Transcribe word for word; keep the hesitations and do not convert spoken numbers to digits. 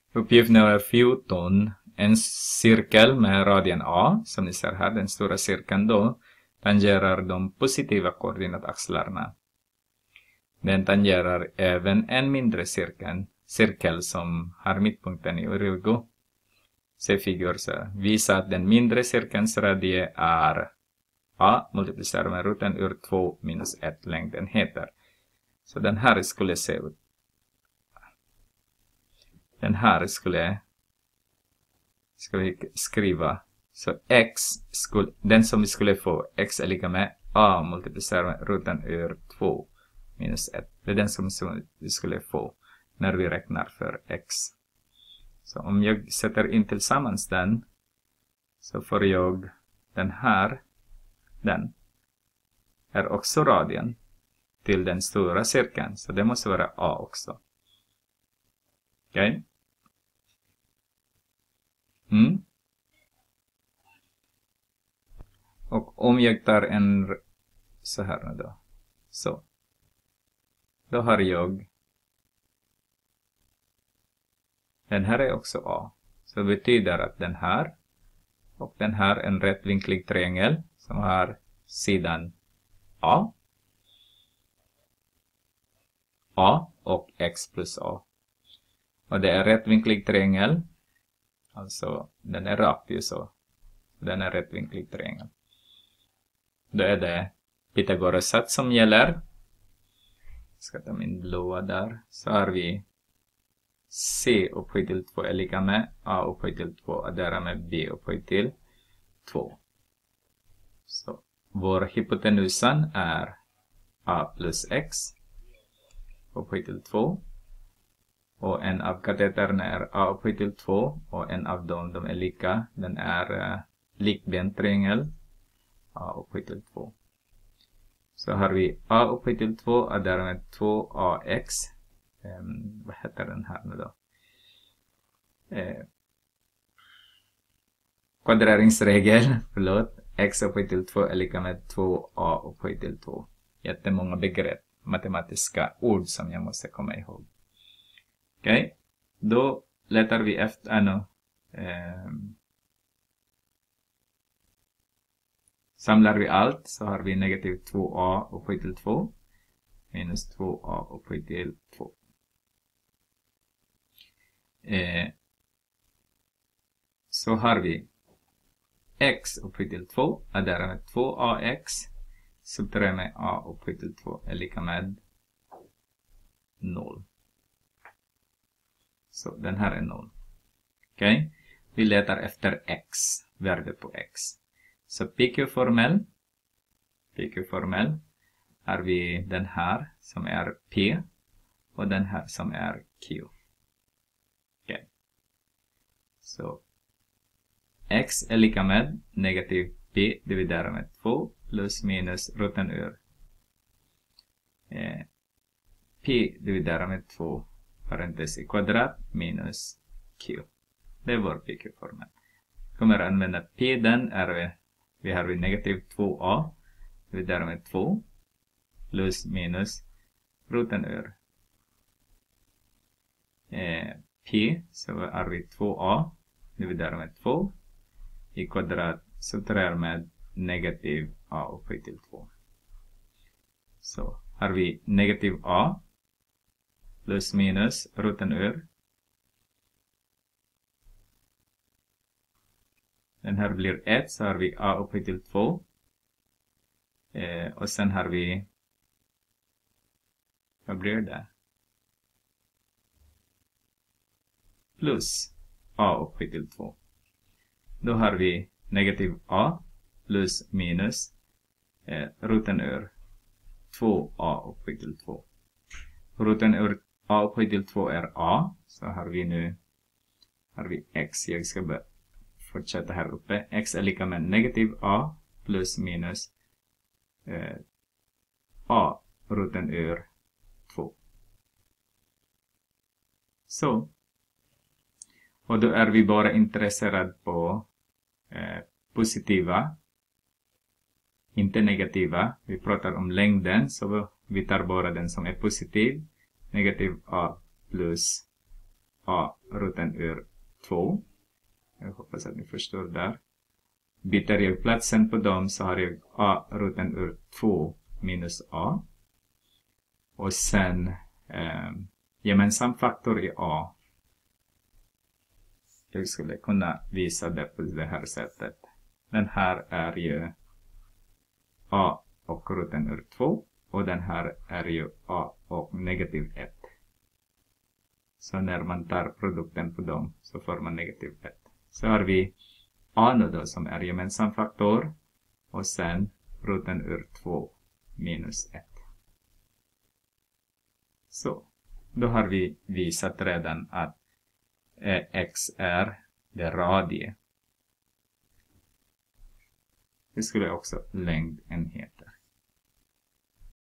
Uppgift nummer fjorton. En cirkel med radien A, som ni ser här, den stora cirkeln då, tangerar de positiva koordinataxlarna. Den tangerar även en mindre cirkel, cirkel som har mittpunkten i Urugo. Se figur så. Visa att den mindre cirkelns radie är A multiplicerar med roten ur två minus ett längdenheter. Så den här skulle se ut. Den här skulle ska vi skriva. Så x skulle, den som vi skulle få, x är lika med A multiplicerar med roten ur två minus ett. Det är den som vi skulle få när vi räknar för x. Så om jag sätter in tillsammans den, så får jag den här, den är också radien till den stora cirkeln. Så det måste vara A också. Okej? Okay? Mm. Och om jag tar en så här nu då. Så. Då har jag den här är också A. Så det betyder att den här och den här är en rättvinklig triangel som har sidan A. A och x plus A. Och det är rättvinklig triangel. Alltså den är rak ju så. Den är rättvinklig triangel. Då är det Pythagoras sats som gäller. Jag ska ta min blåa där. Så har vi C upphöjt till två är lika med A upphöjt till två adderar med B upphöjt till två. Så vår hypotenusan är A plus x upphöjt till två. Och en av kateterna är A upphöjt till två och en av dem de är lika. Den är uh, likbent triangel A upphöjt till två. Så har vi A upphöjt till två adderar med två A x. Um, vad heter den här nu då? Eh, Kvadreringsregel, förlåt. X upphöjt till två är lika med två A upphöjt till två. Jättemånga begrepp, matematiska ord som jag måste komma ihåg. Okej, okay. Då letar vi efter ano, eh, samlar vi allt så har vi negativ två A upphöjt till två minus två A upphöjt till två. Eh, så har vi x upphöjt till två adderar med två A x subtraherar med A upphöjt till två är lika med noll. Så den här är noll. Okej. Okay. Vi letar efter x, värde på x. Så P Q-formel, P Q-formel har vi den här som är P och den här som är Q. Okay. Så x är lika med negativ P dividerat med två plus minus roten ur eh, P dividerat med två parentes i kvadrat minus Q. Det är vår P Q-formel. Kommer att använda P, den är vi, vi har vi negativ två A dividerat med två plus minus roten ur eh, P, så har vi två A dividerat med två i kvadrat subtraherar med negativ A upphöjt till två. Så har vi negativ A plus minus roten ur. Den här blir ett, så har vi A upphöjt till två. Eh, och sen har vi, vad blir det? Plus A upphöjt till två. Då har vi negativ A plus minus eh, roten ur två A upphöjt till två. Roten ur A upphöjt till två är A. Så har vi nu har vi x. Jag ska fortsätta här uppe. X är lika med negativ A plus minus eh, A roten ur två. Så. Och då är vi bara intresserade på eh, positiva, inte negativa. Vi pratar om längden, så vi tar bara den som är positiv. Negativ A plus a roten ur två. Jag hoppas att ni förstår där. Byter jag platsen på dem så har jag a roten ur två minus a. Och sen eh, gemensam faktor i a. Jag skulle kunna visa det på det här sättet. Den här är ju a och roten ur två. Och den här är ju a och negativ ett. Så när man tar produkten på dem så får man negativ ett. Så har vi a nu då som är gemensam faktor. Och sen roten ur två minus ett. Så. Då har vi visat redan att eh, x är det radie. Det skulle också längdenheten.